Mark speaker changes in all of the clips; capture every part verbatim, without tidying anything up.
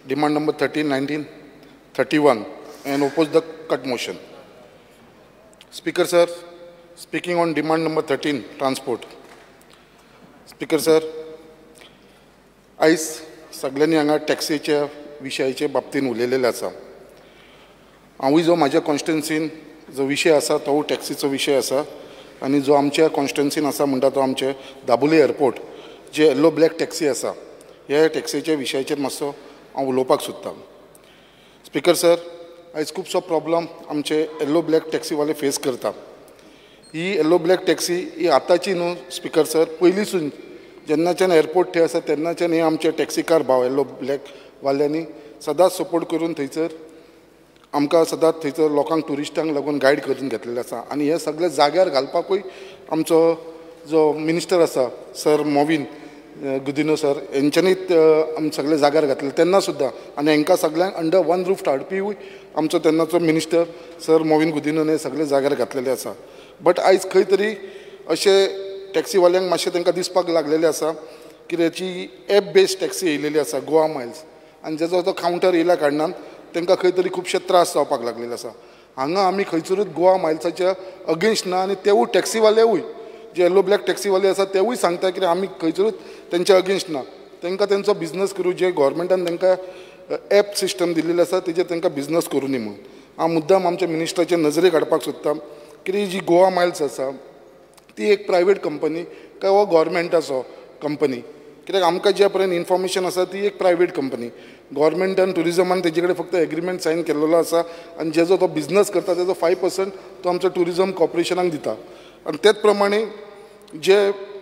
Speaker 1: demand number thirteen, nineteen, thirty-one, and oppose the cut motion. Speaker sir, speaking on demand number thirteen, transport. Speaker sir, आयज सगळ्यांनी हांगा टॅक्सीच्या विशयाचे बाबतीन उलयलेले आसा. हांवूय जो म्हाज्या कॉन्स्टिट्युन्सीन जो विशय आसा तो टॅक्सीचो विशय आसा आनी जो आमच्या कॉन्स्टिट्युन्सीन आसा म्हणटा तो आमचे दाबोळे एअरपोर्ट जे येल्लो ब्लॅक टॅक्सी आसा ह्या टॅक्सीच्या विशयाचेर मातसो हांव उलोवपाक सोदतां. स्पिकर सर, आयज खुबसो प्रॉब्लम आमचे येल्लो ब्लॅक टॅक्सीवाले फेस करता. ही येल्लो ब्लॅक टॅक्सी ही आतांची न्हू स्पिकर सर, पयलींसून जेन्नाच्यान एअरपोर्ट थंय आसा तेन्नाच्यान हे आमचे टॅक्सीकार भाव येल्लो ब्लॅक वाल्यांनी सदांच सपोर्ट करून थंयसर आमकां सदांच थंयसर लोकांक ट्युरिस्टांक लागून गायड करून घेतलेले आसा. आनी हे सगळे जाग्यार घालपाकूय आमचो जो मिनिस्टर आसा सर मोविन गुदिनो सर हेंच्यांनी आमी सगळे जाग्यार घातले तेन्ना सुद्दां आनी हांकां सगळ्यांक अंडर वन रूफ हाडपीय आमचो तेन्नाचो मिनिस्टर सर मोविन गुदिनोन हे सगळे जाग्यार घातलेले आसा. बट आयज खंय तरी अशें टॅक्सीवाल्यांक मातशें तांकां दिसपाक लागलेलें आसा की तेची एप बेस्ड टॅक्सी येयलेली आसा गोवा मायल्स आनी जेजो तो कावंटर येयल्या कारणान तांकां खंय तरी खुबशे त्रास जावपाक लागलेले आसा. हांगा आमी खंयसरूच गोवा मायल्साच्या अगेन्स्ट ना आनी तेवूय टॅक्सीवालेवूय जे येल्लो ब्लॅक टॅक्सीवाले आसा तेवूय सांगता की आमी खंयसरूच तेंच्या अगेन्स्ट ना. तांकां तेंचो बिजनस करूं जे गोवोरमेंटान तांकां एप सिस्टम दिल्लेलें आसा तेजेर तांकां बिजनस करूं न्ही म्हणून हांव मुद्दाम आमच्या मिनिस्टराचे नजरेक हाडपाक सोदतां की जी गोवा मायल्स आसा ती एक प्रायवेट कंपनी काय हो गोवोरमेंटाचो कंपनी. कित्याक आमकां जे पर्यंत इन्फॉर्मेशन आसा ती एक प्रायवेट कंपनी. गोवोरमेंटान ट्युरिजमान तेजे कडेन फक्त एग्रीमेंट सायन केल्लो आसा आनी जेजो तो बिजनस करता तेजो फायव पर्संट तो आमच्या ट्युरिजम कॉर्पोरेशनाक दिता. आनी तेच प्रमाणे जे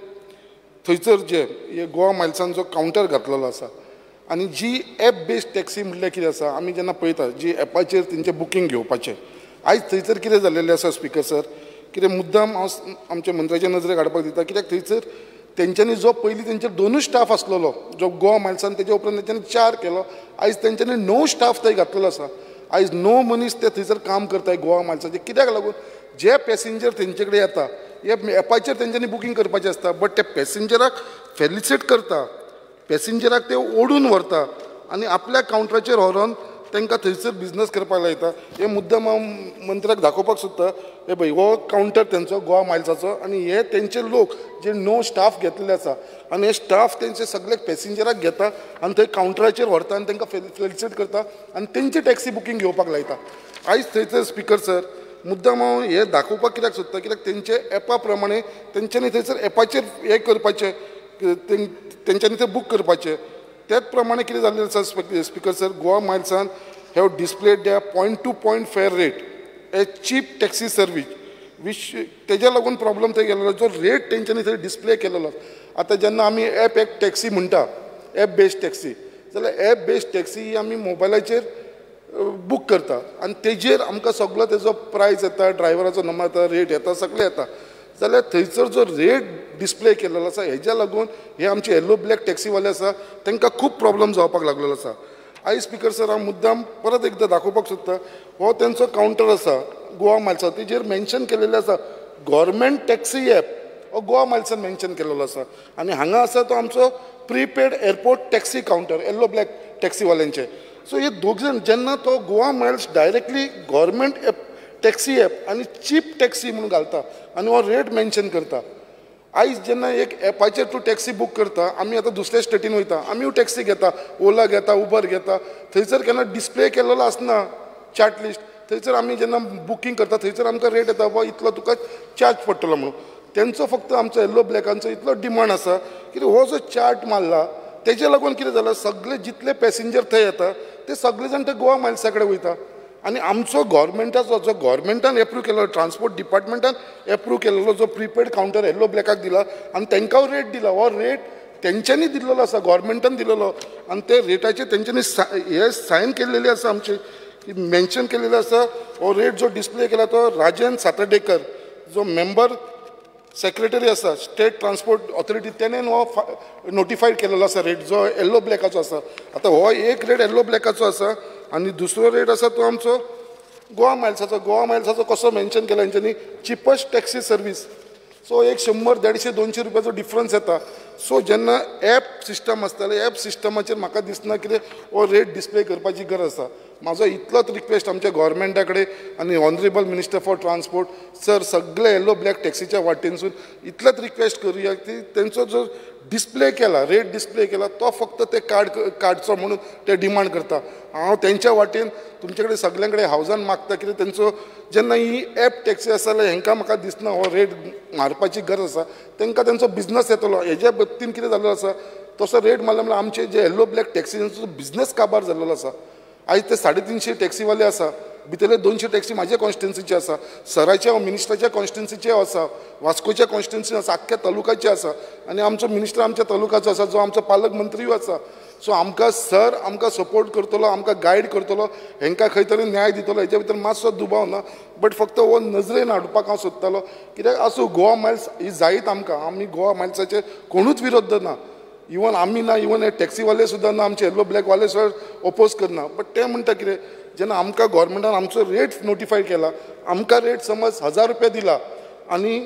Speaker 1: थंयसर जे हे गोवा मायल्सान जो कावंटर घातलेलो आसा आनी जी एप बेस्ड टॅक्सी म्हणल्यार कितें आसा आमी जेन्ना पळयता जी एपाचेर तेंचें बुकींग घेवपाचें आयज थंयसर कितें जाल्लेलें आसा स्पिकर सर, कितें मुद्दाम हांव आमच्या मंत्र्याच्या नजरेक हाडपाक दिता कित्याक थंयसर तेंच्यांनी जो पयलीं तेंचेर दोनूच स्टाफ आसलेलो जो गोवा मायल्सान तेजे उपरांत तेंच्यांनी चार केलो. आयज तेंच्यांनी णव स्टाफ थंय घातलेलो आसा. आयज णव मनीस ते थंयसर काम करताय गोवा मायल्साचे. कित्याक लागून जे पॅसेंजर तेंचे कडेन येता हे एपाचेर तेंच्यांनी बुकींग करपाचें आसता बट ते पॅसेंजराक फेलिसिट करता, पॅसेंजराक ते ओडून व्हरता आनी आपल्या कावंटराचेर व्हरोन तांकां थंयसर बिजनस करपाक लायता. हे मुद्दम हांव मंत्र्याक दाखोवपाक सोदता हे पळय हो कावंटर तेंचो गोवा मायल्साचो आनी हे तेंचे लोक जे णव स्टाफ घेतलेले आसा आनी हे स्टाफ तेंचे सगळे पॅसेंजराक घेता आनी थंय कावंटराचेर व्हरता आनी तांकां फेलिसिट करता आनी तेंची टॅक्सी बुकींग घेवपाक लायता. आयज थंयसर स्पिकर सर मुद्दम हांव हे दाखोवपाक कित्याक सोदता कित्याक तेंचे एपा प्रमाणे तेंच्यांनी थंयसर एपाचेर हे करपाचें तेंच्यांनी तें बूक करपाचें. त्याच प्रमाणे कितें जाल्लें आसा स्पिकर सर गोवा मायल्सान have displayed the point to point fare rate a cheap taxi service वीच तेज्या लागून प्रॉब्लम थंय गेलेलो जो रेट तेंच्यांनी थंय डिस्प्ले केलेलो. आतां जेन्ना आमी एप एक टॅक्सी म्हणटा एप बेस्ड टॅक्सी जाल्यार एप बेस्ड टॅक्सी ही आमी मोबायलाचेर बूक करता आनी तेजेर आमकां सगळो तेजो प्रायस येता, ड्रायव्हराचो नंबर येता, रेट येता, सगळें येता. जाल्यार थंयसर जो रेट डिस्प्ले केलेलो आसा हेज्या लागून हे आमचे येल्लो ब्लॅक टॅक्सीवाले आसा तांकां खूब प्रॉब्लम जावपाक लागलेलो आसा. आयज स्पिकर सर हांव मुद्दाम परत एकदां दाखोवपाक सोदता हो तेंचो कावंटर आसा गोवा मायल्सा तेजेर मेन्शन केलेलें आसा गव्हर्मेंट टॅक्सी एप हो गोवा मायल्सान मेन्शन केलेलो आसा आनी हांगा आसा तो आमचो prepaid airport taxi counter yellow black टॅक्सीवाल्यांचे. सो हे दोग जाण जेन्ना तो Goa Miles directly government app taxi app आनी चीप टॅक्सी म्हणून घालता आनी हो रेट मेन्शन करता. आयज जेन्ना एक एपाचेर तूं टॅक्सी बूक करता आमी आतां दुसऱ्या स्टेटीन वयता आमी टॅक्सी घेता, ओला घेता, उबर घेता, थंयसर केन्ना डिस्प्ले केलेलो आसना चार्ट लिस्ट. थंयसर आमी जेन्ना बुकींग करता थंयसर आमकां रेट येता बाबा इतलो तुका चार्ज पडटलो म्हणून. तेंचो फक्त आमचो येल्लो ब्लॅकांचो इतलो डिमांड आसा की हो जो चार्ट मारला तेजे लागून कितें जालां सगळे जितले पॅसेंजर थंय येता ते सगळे जाण ते गोवा मायल्सा कडेन वयता आनी आमचो गव्हर्मेंटाचो जो गव्हर्मेंटान एप्रूव केलो ट्रान्सपोर्ट डिपार्टमेंटान एप्रूव केलेलो जो प्रिपेड कावंटर येल्लो ब्लॅकाक दिला आनी तांकां रेट दिला हो रेट तेंच्यांनी दिल्लो आसा गव्हर्मेंटान दिलेलो आनी ते रेटाचेर तेंच्यांनी हे सायन केल्लेली आसा आमचे मेन्शन केलेलो आसा. हो रेट जो डिस्प्ले केला तो राजन सातर्डेकर जो मेंबर सेक्रेटरी आसा स्टेट ट्रान्सपोर्ट ऑथॉरिटी तेणेन हो नोटिफायड केलेलो आसा रेट जो येल्लो ब्लॅकाचो आसा. आतां हो एक रेट येल्लो ब्लॅकाचो आसा आनी दुसरो रेट आसा तो आमचो गोवा मायल्साचो. गोवा मायल्साचो कसो मेन्शन केला हेंच्यांनी चिपस्ट टॅक्सी सर्वीस. सो एक शंबर देडशे दोनशे रुपयाचो डिफरन्स येता. सो जेन्ना एप सिस्टम आसतलें एप सिस्टमाचेर म्हाका दिसना कितें हो रेट डिस्प्ले करपाची गरज आसा. म्हाजो इतलोच रिक्वेस्ट आमच्या गव्हर्मेंटा कडेन आनी honourable minister for transport sir सगळे येलो ब्लॅक टॅक्सीच्या वाटेनसून इतलोच रिक्वेस्ट करुया की तेंचो जो डिस्प्ले केला रेट डिस्प्ले केला तो फक्त ते काड काडचो म्हणून ते डिमांड करता. हांव तेंच्या वाटेन तुमचे कडेन सगळ्यां कडेन हावजान मागता कितें तेंचो जेन्ना ही एप टॅक्सी आसा जाल्यार हेंकां म्हाका दिसना हो रेट मारपाची गरज आसा. तेंकां तेंचो बिझनस येतलो. हेज्या बाबतीन कितें जाल्लो आसा तसो रेट मारलो म्हळ्यार आमचे जे येलो ब्लॅक टॅक्सीचो बिझनस काबार जाल्लो आसा. आयज ते साडे तिनशे टॅक्सीवाले आसा भितरले दोनशे टॅक्सी म्हाज्या कॉन्स्टिट्युन्सीचे आसा, सराच्या मिनिस्टराच्या कॉन्स्टिट्युन्सीचे आसा, वास्कोच्या कॉन्स्टिट्युन्सी आसा, आख्ख्या तालुकाचे आसा आनी आमचो मिनिस्टर आमच्या तालुकाचो आसा जो आमचो पालक मंत्रीय आसा. सो आमकां सर आमकां सपोर्ट करतलो, आमकां गायड करतलो, हेंकां खंय तरी न्याय दितलो हेच्या भितर मातसो दुबाव ना. बट फक्त हो नजरेन हाडपाक हांव सोदतालो कित्याक आसूं गोवा मायल्स ही जायत आमकां आमी गोवा मायल्साचे कोणूच विरोध ना. इवन आमी ना इवन हे टॅक्सीवाले सुद्दां ना आमचे येल्लो ब्लॅकवाले सुद्दां ओपोज करना. बट ते म्हणटा कितें जेन्ना आमकां गव्हर्मेंटान आमचो रेट नोटिफाय केला आमकां रेट समज हजार रुपया दिला आनी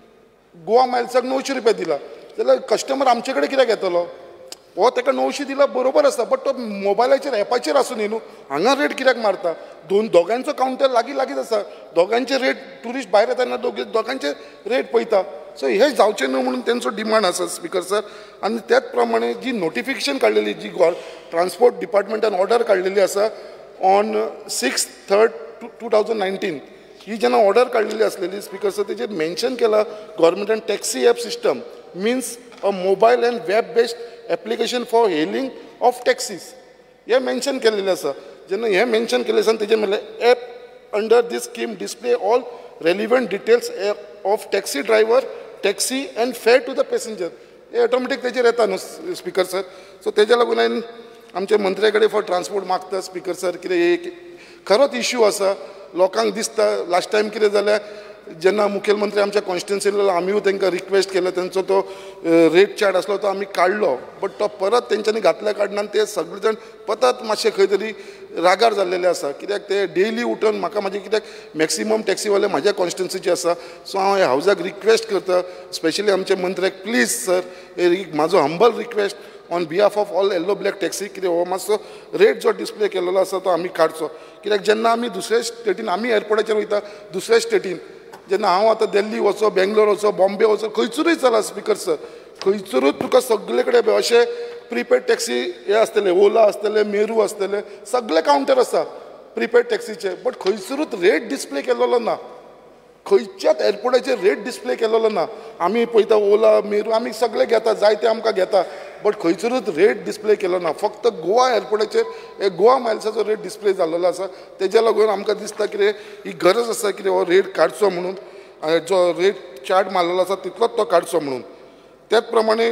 Speaker 1: गोवा मायल्साक णवशे रुपया दिला जाल्यार कस्टमर आमचे कडेन कित्याक येतलो. हो ताका णवशे दिला बरोबर आसा बट तो मोबायलाचेर एपाचेर आसूं न्ही न्हू हांगा रेट कित्याक मारता. दोन दोगांचो कावंटर लागीं लागींच आसा. दोगांचे रेट ट्युरिस्ट भायर येताना दोग दोगांचे रेट पळयता. सो हे जावचें न्हू म्हणून तेंचो डिमांड आसा स्पिकर सर. आनी त्याच प्रमाणे जी नोटिफिकेशन काडलेली जी गॉ ट्रान्सपोर्ट डिपार्टमेंटान ऑर्डर काडलेली आसा on six third two two thousand nineteen ही जेन्ना ऑर्डर काडलेली आसलेली स्पिकर सर तेजेर मेन्शन केला गव्हर्मेंटान taxi app system means a mobile and web based application for hailing of taxis हे मेन्शन केलेलें आसा. जेन्ना हे मेन्शन केलें आसा तेजेर म्हणलें app under this scheme display all relevant details of taxi driver taxi end fair to the passenger हे ऑटोमॅटीक तेजेर येता न्हू स्पिकर सर. सो तेज्या लागून हांवें आमच्या मंत्र्या कडेन फॉर ट्रान्सपोर्ट मागता स्पिकर सर कितें एक खरोच इश्यू आसा. लोकांक दिसता लास्ट टायम कितें जाल्यार जेन्ना मुखेलमंत्री आमच्या कॉन्स्टिट्युन्सीन आमीय तांकां रिक्वेस्ट केलो तेंचो तो रेट चार्ट आसलो तो आमी काडलो बट तो परत तेंच्यांनी घातल्या कारणान ते सगळे जाण परत मातशे खंय तरी रागार जाल्लेले आसा. कित्याक ते डेली उठून म्हाका म्हाजे कित्याक मॅक्सिमम टॅक्सीवाले म्हाज्या कॉन्स्टिट्युन्सीचे आसा. सो हांव हावजाक रिक्वेस्ट करता स्पेशली आमच्या मंत्र्याक प्लीज सर म्हाजो humble request on behalf of all yellow black taxi कितें हो मातसो रेट जो डिस्प्ले केलेलो आसा तो आमी काडचो. कित्याक जेन्ना आमी दुसऱ्या स्टेटीन आमी एअरपोर्टाचेर वयता दुसऱ्या स्टेटीन जेन्ना हांव आतां दिल्ली वचो बेंगलोर वचो बॉम्बे वचो खंयसरूय चला स्पिकर सर खंयसरूच तुका सगळे कडेन अशें प्रिपेड टॅक्सी हे आसतले ओला आसतले मेरू आसतले सगळे कावंटर आसा प्रिपेड टॅक्सीचे बट खंयसरूच रेट डिस्प्ले केलेलो ना. खंयच्याच एअरपोर्टाचेर रेट डिस्प्ले केलेलो ना. आमी पळयता ओला मेरू आमी सगळे घेता जाय ते आमकां घेता बट खंयसरूच रेट डिस्प्ले केलो ना. फक्त गोवा एअरपोर्टाचेर हे गोवा मायल्साचो रेट डिस्प्ले जाल्लो आसा. तेज्या लागून आमकां दिसता कितें ही गरज आसा कितें हो रेट काडचो म्हणून जो रेट चार्ट मारलेलो आसा तितलोच तो काडचो म्हणून. त्याच प्रमाणे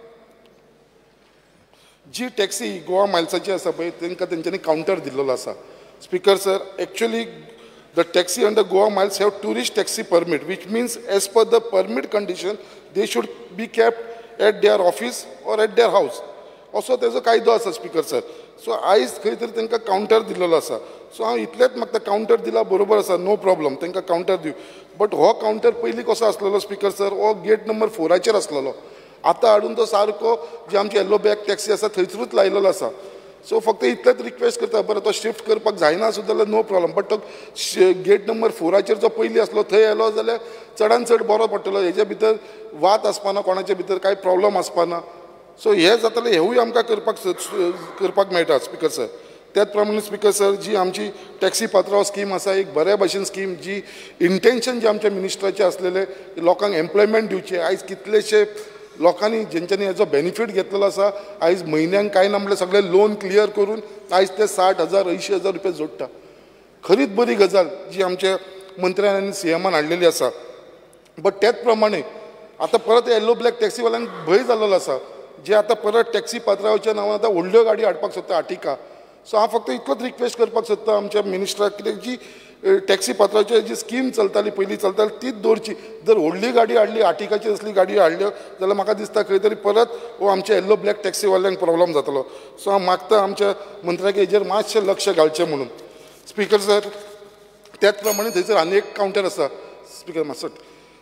Speaker 1: जी टॅक्सी गोवा मायल्साची आसा पळय तांकां तेंच्यांनी कावंटर दिल्लो आसा. Speaker sir actually the taxi under Goa miles have tourist taxi permit which means as per the permit condition they should be kept at their office or at their house. असो तेजो कायदो आसा speaker sir. So आयज खंय तरी तांकां counter दिल्लो आसा. सो हांव इतलेंच म्हाका कावंटर दिला बरोबर आसा नो प्रॉब्लम तांकां कावंटर दिवं बट हो कावंटर पयलीं कसो आसलेलो स्पिकर सर हो गेट नंबर फोराचेर आसलेलो. आतां हाडून तो सारको जे आमचे येल्लो ब्लॅक टॅक्सी आसा थंयसरूच लायलेलो आसा. सो फक्त इतलेंच रिक्वेस्ट करता बरं तो शिफ्ट करपाक जायना सुद्दां जाल्यार नो प्रॉब्लम बट तो गेट नंबर फोराचेर जो पयलीं आसलो थंय येलो जाल्यार चडान चड बरो पडटलो. हेजे भितर वाद आसपाना कोणाचे भितर कांय प्रॉब्लम आसपाना. सो हे जातालें हेवूय आमकां करपाक करपाक मेळटा स्पिकर सर. त्याच प्रमाणे स्पिकर सर जी आमची टॅक्सी पात्रांव स्कीम आसा एक बऱ्या भशेन स्कीम जी इंटेन्शन जे आमच्या मिनिस्टराचें आसलेलें लोकांक एम्प्लॉयमेंट दिवचें. आयज कितलेशे लोकांनी जेंच्यांनी हेजो बेनिफीट घेतलेलो आसा आयज म्हयन्यांक कांय ना म्हणल्यार सगळे लोन क्लियर करून आयज ते साठ हजार अंयशीं हजार रुपया जोडटा. खरीच बरी गजाल जी आमच्या मंत्र्यान आनी सी एमान हाडलेली आसा. बट त्याच प्रमाणे आतां परत येल्लो ब्लॅक टॅक्सीवाल्यांक भंय जाल्लो आसा जे आतां परत टॅक्सी पात्रांवाच्या नांवान आतां व्हडल्यो गाडी हाडपाक सोदता आर्टिका. सो हांव फक्त इतलोच रिक्वेस्ट करपाक सोदता आमच्या मिनिस्टराक कित्याक जी टॅक्सी पात्रांची जी स्कीम चलताली पयलीं चलताली तीच दवरची. जर व्हडली गाडी हाडली आर्टिकाची असली गाडी हाडल्यो जाल्यार म्हाका दिसता खंय तरी परत हो आमच्या येल्लो ब्लॅक टॅक्सीवाल्यांक प्रॉब्लम जातलो. सो हांव मागता आमच्या मंत्र्याक हेजेर मातशें लक्ष घालचें म्हणून. स्पिकर सर त्याच प्रमाणे थंयसर आनी एक कावंटर आसा स्पिकर मातसो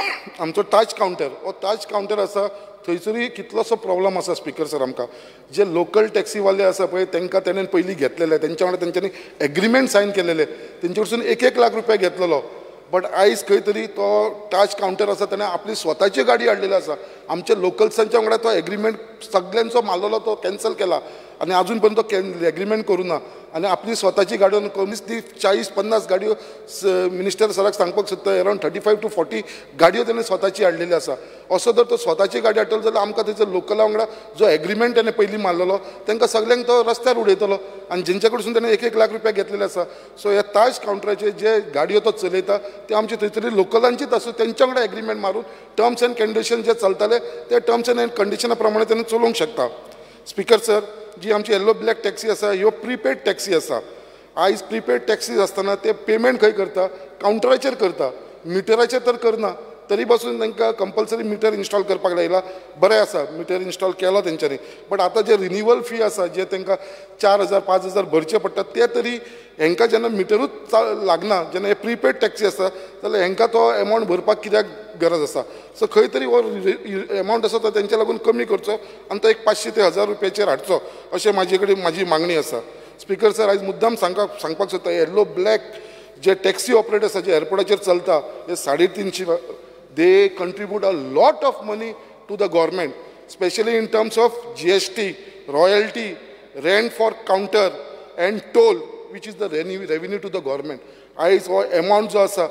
Speaker 1: आमचो टाच काउंटर हो टाच काउंटर आसा थंयसरूय कितलोसो प्रॉब्लम आसा स्पिकर सर आमकां जे लोकल टॅक्सीवाले आसा पळय तांकां तेणेन पयलीं घेतलेले तेंच्या वांगडा तेंच्यांनी एग्रीमेंट सायन केलेले तेंचे कडसून एक एक लाख रुपया घेतलेलो बट आयज खंय तरी तो टाच काउंटर आसा ताणें आपली स्वताची गाडी हाडलेली आसा आमच्या लोकल्सांच्या वांगडा तो एग्रीमेंट सगळ्यांचो मारलेलो तो कॅन्सल केला आनी अजून पर्यंत तो एग्रीमेंट करूं ना आनी आपली स्वताची गाडयो कमीच ती चाळीस पन्नास गाडयो मिनिस्टर सराक सांगपाक सोदता around thirty five to forty गाडयो ताणें स्वताची हाडलेली आसा असो जर तो स्वताची गाडी हाडटलो जाल्यार आमकां थंयसर लोकला वांगडा जो एग्रीमेंट ताणें पयलीं मारलेलो तांकां सगळ्यांक तो रस्त्यार उडयतलो आनी जेंच्या कडसून ताणें एक एक लाख रुपया घेतलेले आसा सो ह्या ताज काउंटराचेर जे गाडयो तो चलयता ते आमचे थंय तरी लोकलांचीच आसूं तेंच्या वांगडा एग्रीमेंट मारून टर्म्स एंड कंडिशन जे चलताले ते टर्म्स एंड कंडिशना प्रमाणे ताणें चलोवंक शकता स्पिकर सर जी आमची येल्लो ब्लॅक टॅक्सी आसा ह्यो प्रिपेड टॅक्सी आसा आयज प्रिपेड टॅक्सीज आसतना ते पेमेंट खंय करता काउंटराचेर करता मिटराचेर तर करना तरी पासून तांकां कंपल्सरी मिटर इन्स्टॉल करपाक लायला बरें आसा मिटर इन्स्टॉल केलो तेंच्यांनी बट आतां जे रिन्युवल फी आसा जे तांकां चार हजार पांच हजार भरचे पडटा ते तरी हांकां जेन्ना मिटरूच लागना जेन्ना हे प्रिपेड टॅक्सी आसा जाल्यार हांकां तो एमावंट भरपाक कित्याक गरज आसा सो खंय तरी हो एमावंट आसा तो तेंच्या लागून कमी करचो आनी तो एक पांचशे ते हजार रुपयाचेर हाडचो अशें म्हाजे कडेन म्हाजी मागणी आसा स्पिकर सर आयज मुद्दाम सांगपाक सांगपाक सोदता येल्लो ब्लॅक जे टॅक्सी ऑपरेटर आसा जे एअरपोर्टाचेर चलता हे साडे तिनशी they contribute a lot of money to the government, especially in terms of G S T, royalty, rent for counter and toll, which is the revenue to the government. I saw amount जो आसा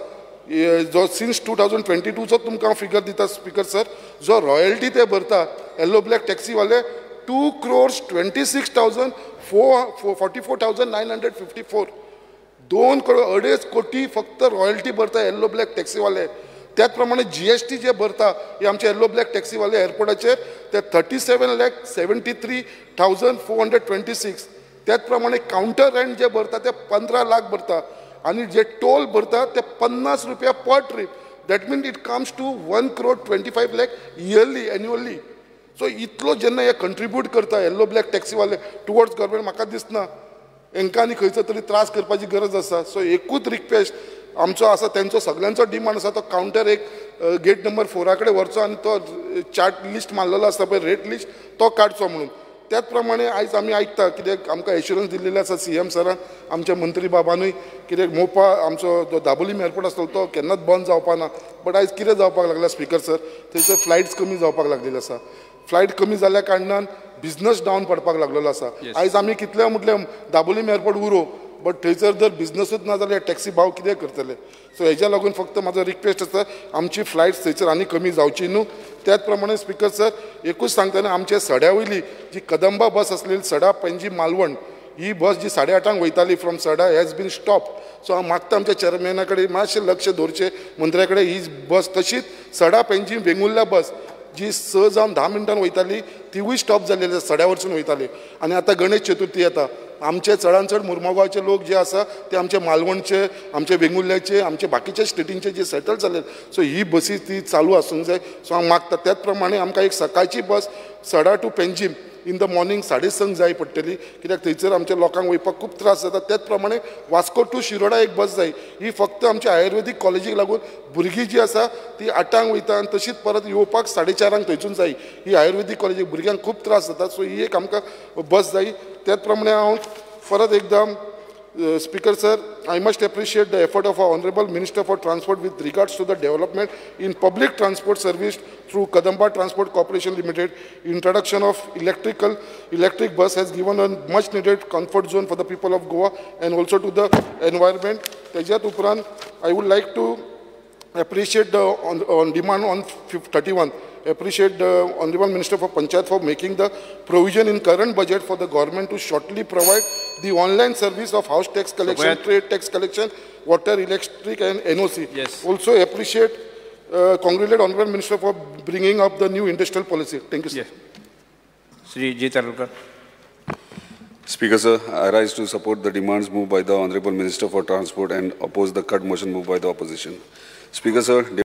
Speaker 1: जो since two thousand twenty-two चो तुमकां figure दिता speaker sir जो royalty ते भरता yellow black taxi वाले two crores twenty-six thousand forty-four thousand nine hundred fifty-four दोन करोड अडेच कोटी फक्त रॉयल्टी भरता येल्लो ब्लॅक टॅक्सीवाले त्याच प्रमाणे जीएसटी जे भरता हे आमचे येल्लो ब्लॅक टॅक्सीवाले एअरपोर्टाचेर ते thirty seven lakh seventy three thousand four hundred twenty six त्याच प्रमाणे काउंटर रेंट जे भरता ते पंदरा लाख भरता आणि जे टोल भरता ते पन्नास रुपया per trip that mean it comes to one crore twenty five lakh yearly annually so इतलो जेन्ना हे कंट्रिब्यूट करता येल्लो ब्लॅक टॅक्सीवाले टुवर्ड्स गव्हर्मेंट म्हाका दिसना हांकां आनी खंयचो तरी त्रास करपाची गरज आसा सो एकूच रिक्वेस्ट आमचो आसा तेंचो सगळ्यांचो डिमांड आसा तो काउंटर एक गेट नंबर फोरा कडेन व्हरचो आनी तो चार्ट लिस्ट मारलेलो आसता पळय रेट लिस्ट तो काडचो म्हणून त्याच प्रमाणे आयज आमी आयकता कित्याक आमकां एश्युरन्स दिल्लेले आसा सी एम सरान आमच्या मंत्री बाबानूय कित्याक मोपा आमचो जो दाबोलीम एअरपोर्ट आसलो तो केन्नाच बंद जावपा ना बट आयज कितें जावपाक लागला स्पिकर सर थंयसर फ्लायट्स कमी जावपाक लागलेले आसा फ्लायट कमी जाल्ल्या कारणान बिजनस डावन पडपाक लागलेलो आसा आयज आमी कितले म्हटलें दाबोलीम एअरपोर्ट उरो बट थंयसर जर बिजनसूच ना जाल्यार टॅक्सी भाव कितें करतले सो हेज्या लागून फक्त म्हाजो रिक्वेस्ट आसा आमची फ्लायट्स थंयसर आनी कमी जावची न्हू त्याच प्रमाणे स्पिकर सर एकूच सांगतना आमचे सड्या वयली जी कदंबा बस आसलेली सडा पेंजी मालवण ही बस जी साडे आठांक वयताली from Sada has been stop so हांव मागता आमच्या चेअरमॅना कडेन मातशें लक्ष दवरचें मंत्र्या कडेन ही बस तशीच सडा पेंजी वेंगुर्ल्या बस जी स जावन धा मिनटान वयताली तिवूय स्टॉप जाल्लेली सड्या वरसून वयताली आनी आतां गणेश चतुर्थी येता आमचे चडांत चड मुर्मुगांवचे लोक जे आसा ते आमचे मालवणचे आमचे वेंगुर्ल्याचे आमचे बाकीचे स्टेटींचे जे सेटल जाले सो ही बसी ती चालू आसूंक जाय सो हांव मागता त्याच प्रमाणे आमकां एक सकाळची bus Sada to Panjim in the morning साडे संक जाय पडटली कित्याक थंयसर आमच्या लोकांक वयपाक खूब त्रास जाता त्याच प्रमाणे वास्को टू शिरोडा एक बस जाय ही फक्त आमच्या आयुर्वेदीक कॉलेजीक लागून भुरगीं जी आसा ती आठांक वयता आनी तशीच परत येवपाक साडे चारांक थंयसून जाय ही आयुर्वेदीक कॉलेजीक भुरग्यांक खूब त्रास जाता सो ही एक आमकां बस जाय त्याच प्रमाणे हांव परत एकदां Uh, Speaker sir, I must appreciate the effort of our Honorable Minister for Transport with regards to the development in public transport service through Kadamba Transport Corporation Limited. Introduction of electrical electric bus has given a much needed comfort zone for the people of Goa and also to the environment. Tejat Upran, I would like to appreciate the on, on demand on thirty-one. Appreciate the Honorable Minister for Panchayat for making the provision in current budget for the government to shortly provide the online service of house tax collection, so trade tax collection, water, electric and N O C.
Speaker 2: Yes.
Speaker 1: Also appreciate, uh, congratulate Honorable Minister for bringing up the new industrial policy. Thank you, sir.
Speaker 2: Yes. Shri J. Tarulkar.
Speaker 3: Speaker sir, I rise to support the demands moved by the Honorable Minister for Transport and oppose the cut motion moved by the opposition. Speaker sir,